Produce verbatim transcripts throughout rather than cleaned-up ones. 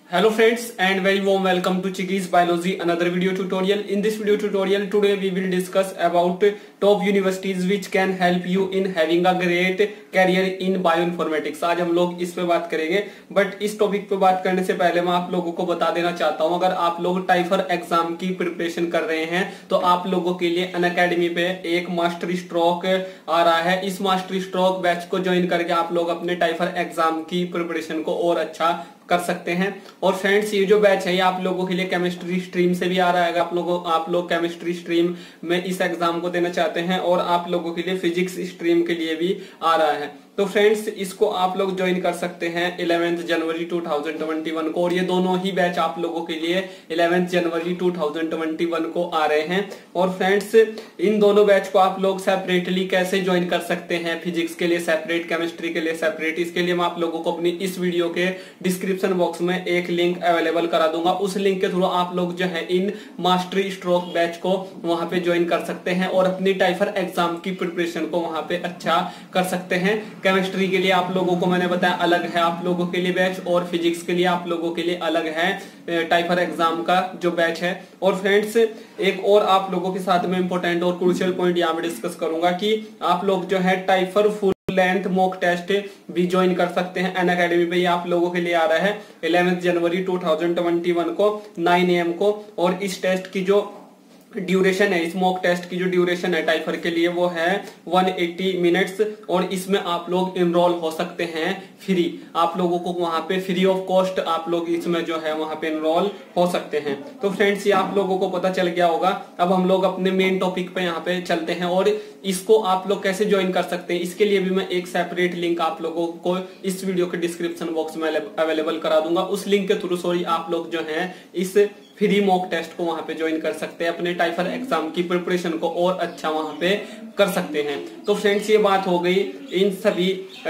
Hello friends and very warm welcome to Chicky's Biology, another video tutorial. In this video tutorial today we will discuss about top universities which can help you in having a great career in bioinformatics. आज हम लोग इस पे बात करेंगे, but इस topic पे बात करने से पहले मैं आप लोगों को बता देना चाहता हूं, अगर आप लोग टाइफर एग्जाम की प्रिपरेशन कर रहे हैं तो आप लोगों के लिए अनअकैडमी पे एक मास्टर स्ट्रोक आ रहा है। इस मास्टर स्ट्रोक बैच को ज्वाइन करके आप लोग अपने टाइफर एग्जाम की प्रिपरेशन को और अच्छा कर सकते हैं। और फ्रेंड्स, ये जो बैच है ये आप लोगों के लिए केमिस्ट्री स्ट्रीम से भी आ रहा है। आप लोगों आप लोग केमिस्ट्री स्ट्रीम में इस एग्जाम को देना चाहते हैं और आप लोगों के लिए फिजिक्स स्ट्रीम के लिए भी आ रहा है, तो फ्रेंड्स इसको आप लोग ज्वाइन कर सकते हैं इलेवेंथ जनवरी टू थाउजेंड ट्वेंटी वन को। और ये दोनों ही बैच आप लोगों के लिए इलेवेंथ जनवरी टू थाउजेंड ट्वेंटी वन को आ रहे हैं। और फ्रेंड्स, इन दोनों बैच को आप लोग सेपरेटली कैसे ज्वाइन कर सकते हैं, फिजिक्स के लिए सेपरेट, केमिस्ट्री के लिए सेपरेट, इसके लिए मैं आप लोगों को अपनी इस वीडियो के डिस्क्रिप्शन बॉक्स में एक लिंक अवेलेबल करा दूंगा। उस लिंक के थ्रू आप लोग जो है इन मास्टरी स्ट्रोक बैच को वहां पे ज्वाइन कर सकते हैं और अपनी टाइफर एग्जाम की प्रिपरेशन को वहां पे अच्छा कर सकते हैं। केमिस्ट्री के लिए आप लोगों को मैंने बताया अलग है आप लोगों के लिए बैच, और फिजिक्स के लिए आप लोगों के लिए अलग है टाइफर एग्जाम का जो बैच है। और फ्रेंड्स, एक और आप लोगों के साथ में इंपॉर्टेंट और क्रूशियल पॉइंट यहाँ पे डिस्कस करूंगा कि आप लोग जो है टाइफर फुल लेंथ मॉक टेस्ट भी ज्वाइन कर सकते हैं अनअकैडमी पे। ये आप लोगों के लिए आ रहा है इलेवेंथ जनवरी टू थाउजेंड ट्वेंटी वन को नाइन ए एम को। और इस टेस्ट की जो ड्यूरेशन है, इस मॉक टेस्ट की जो ड्यूरेशन है टाइफर के लिए वो है वन एटी मिनट्स। और इसमें आप लोग इनरोल हो सकते हैं फ्री, आप लोगों को वहां पे फ्री ऑफ कॉस्ट आप लोग इसमें जो है वहां पे इनरोल हो सकते हैं। तो फ्रेंड्स, ये आप लोगों को पता चल गया होगा। अब हम लोग अपने मेन टॉपिक पे यहाँ पे चलते हैं और इसको आप लोग कैसे ज्वाइन कर सकते हैं इसके लिए भी मैं एक सेपरेट लिंक आप लोगों को इस वीडियो के डिस्क्रिप्शन बॉक्स में अवेलेबल करा दूंगा। उस लिंक के थ्रू सॉरी आप लोग जो है इस फ्री मॉक टेस्ट को वहां पे ज्वाइन कर सकते हैं, अपने टाइफर एग्जाम की प्रिपरेशन को और अच्छा वहां पे कर सकते हैं। तो फ्रेंड्स, ये बात हो गई इन सभी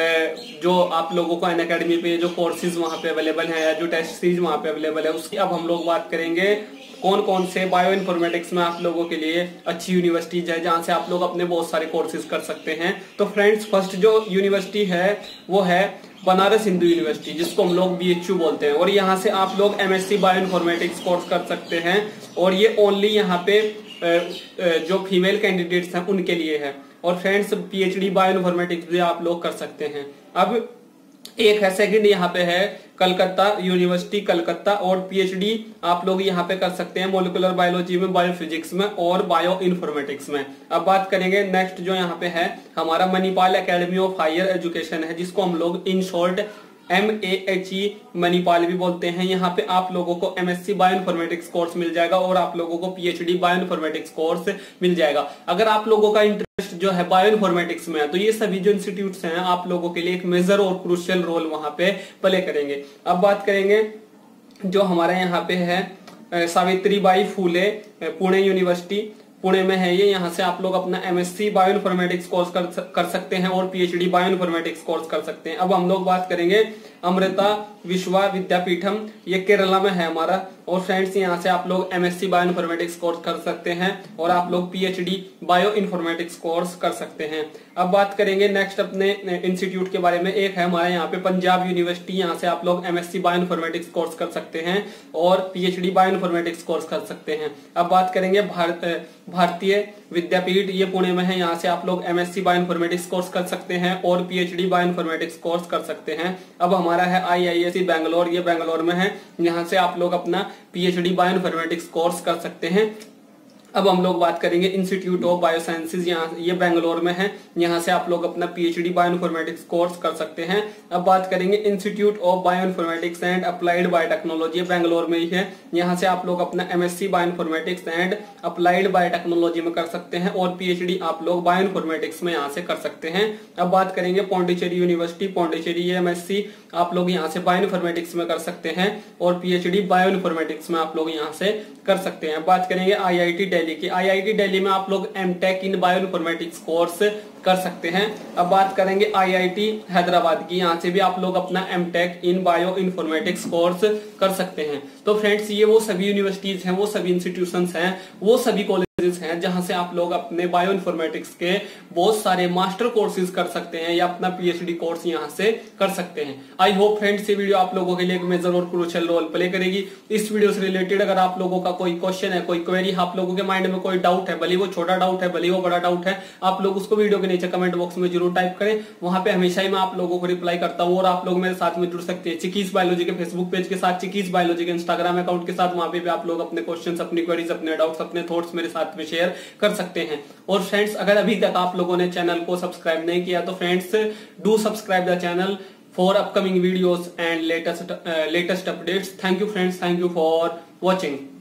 जो आप लोगों को अनअकैडमी पे जो कोर्सेज वहां पे अवेलेबल है या जो टेस्ट सीरीज वहां पे अवेलेबल है उसकी अब हम लोग बात करेंगे कौन कौन से बायो इन्फॉर्मेटिक्स में आप लोगों के लिए अच्छी यूनिवर्सिटीज है जहां से आप लोग अपने बहुत सारे कोर्सेज कर सकते हैं। तो फ्रेंड्स, फर्स्ट जो यूनिवर्सिटी है वो है बनारस हिंदू यूनिवर्सिटी, जिसको हम लोग बी एच यू बोलते हैं। और यहाँ से आप लोग M S C bioinformatics course कर सकते हैं और ये ओनली यहाँ पे जो फीमेल कैंडिडेट्स हैं उनके लिए है। और friends, P H D bioinformatics भी आप लोग कर सकते हैं। अब एक है सेकंड यहाँ पे है कलकत्ता यूनिवर्सिटी कलकत्ता, और पीएचडी आप लोग यहाँ पे कर सकते हैं मॉलिक्यूलर बायोलॉजी में, बायोफिजिक्स में और बायो इन्फॉर्मेटिक्स में। अब बात करेंगे नेक्स्ट जो यहाँ पे है हमारा Manipal academy of higher education है, जिसको हम लोग in short M A H E Manipal भी बोलते हैं। यहाँ पे आप लोगों को एमएससी बायो इन्फॉर्मेटिक्स कोर्स मिल जाएगा और आप लोगों को पीएचडी बायो इन्फॉर्मेटिक्स कोर्स मिल जाएगा। अगर आप लोगों का इंटरेस्ट जो है बायो इन्फॉर्मेटिक्स में है तो ये सभी जो इंस्टीट्यूट्स हैं आप लोगों के लिए एक मेजर और क्रूशियल रोल वहां पे प्ले करेंगे। अब बात करेंगे जो हमारे यहाँ पे है सावित्रीबाई फूले पुणे यूनिवर्सिटी, पुणे में है ये। यहाँ से आप लोग अपना एमएससी बायो इन्फॉर्मेटिक्स कोर्स कर, कर सकते हैं और पीएचडी बायो इन्फॉर्मेटिक्स कोर्स कर सकते हैं। अब हम लोग बात करेंगे अमृता विश्वा विद्यापीठम, ये केरला में है हमारा। और फ्रेंड्स, यहाँ से आप लोग एमएससी बायो इन्फॉर्मेटिक्स कोर्स कर सकते हैं और आप लोग पीएचडी बायो इन्फॉर्मेटिक्स कोर्स कर सकते हैं। अब बात करेंगे नेक्स्ट अपने इंस्टीट्यूट के बारे में। एक है हमारे यहाँ पे पंजाब यूनिवर्सिटी, यहाँ से आप लोग एमएससी बायो इन्फॉर्मेटिक्स कोर्स कर सकते हैं और पीएचडी बायो इन्फॉर्मेटिक्स कोर्स कर सकते हैं। अब बात करेंगे भारत भारतीय विद्यापीठ, ये पुणे में है। यहाँ से आप लोग एमएससी बायो इन्फॉर्मेटिक्स कोर्स कर सकते हैं और पीएचडी बायो इन्फॉर्मेटिक्स कोर्स कर सकते हैं। अब हमारा है आईआईएससी बैंगलोर, ये बैंगलोर में है। यहाँ से आप लोग अपना पीएचडी बायो इन्फॉर्मेटिक्स कोर्स कर सकते हैं। अब हम लोग बात करेंगे इंस्टीट्यूट ऑफ बायोसाइंसेज, यहाँ ये बेंगलोर में है। यहाँ से आप लोग अपना पीएचडी बायो इन्फॉर्मेटिक्स कोर्स कर सकते हैं। अब बात करेंगे institute of bioinformatics and applied biotechnology, Bangalore में ही है। यहाँ से आप लोग अपना MSc bioinformatics and applied biotechnology में कर सकते हैं और पीएचडी आप लोग बायो इन्फॉर्मेटिक्स में यहाँ से कर सकते हैं। अब बात करेंगे पौंडीचेरी यूनिवर्सिटी, पौंडीचेरी एमएससी आप लोग यहाँ से बायो इन्फॉर्मेटिक्स में कर सकते हैं और पीएचडी बायो इन्फॉर्मेटिक्स में आप लोग यहाँ से कर सकते हैं। बात करेंगे आईआईटी दिल्ली की, आईआईटी दिल्ली में आप लोग MTech in bioinformatics course कर सकते हैं। अब बात करेंगे आईआईटी हैदराबाद की, यहाँ से भी आप लोग अपना MTech in bioinformatics course कर सकते हैं। तो फ्रेंड्स ये वो सभी यूनिवर्सिटीज हैं, वो सभी इंस्टीट्यूशंस हैं, वो सभी कॉलेज हैं जहां से आप लोग अपने बायो इन्फॉर्मेटिक्स के बहुत सारे मास्टर कोर्सेज कर सकते हैं या अपना पीएचडी कोर्स यहां से कर सकते हैं। आई होप फ्रेंड्स ये वीडियो आप लोगों के लिए एक मेजर और क्रूशियल रोल प्ले करेगी। इस वीडियो से रिलेटेड अगर आप लोगों का कोई क्वेश्चन है, कोई क्वेरी, आप लोगों के माइंड में कोई डाउट है, भले वो छोटा डाउट है भले वो बड़ा डाउट है, आप लोग उसको वीडियो के नीचे कमेंट बॉक्स में जरूर टाइप करें। वहां पे हमेशा ही मैं आप लोगों को रिप्लाई करता हूँ और आप लोग मेरे साथ में जुड़ सकते हैं चिकीज बायोलॉजी के फेसबुक पेज के साथ, चिकीज बायोलॉजी के इंस्टाग्राम अकाउंट के साथ। वहां पे भी आप लोग अपने क्वेश्चन, अपनी क्वेरीज, अपने डाउट्स, अपने थॉट्स मेरे साथ में शेयर कर सकते हैं। और फ्रेंड्स अगर अभी तक आप लोगों ने चैनल को सब्सक्राइब नहीं किया तो friends do subscribe the channel for upcoming videos and latest latest updates. Thank you friends, thank you for watching.